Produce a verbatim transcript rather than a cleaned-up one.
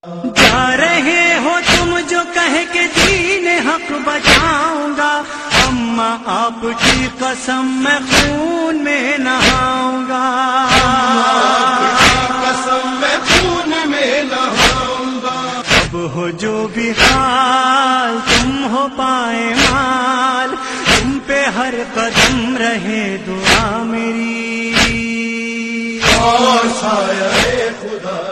जा रहे हो तुम जो कह के दीन हक बचाऊंगा, अम्मा आपकी कसम मैं खून में नहाऊंगा, कसम मैं खून में नहाऊंगा। अब हो जो भी हाल तुम हो पाए माल, तुम पे हर कदम रहे दुआ मेरी, और साया खुदा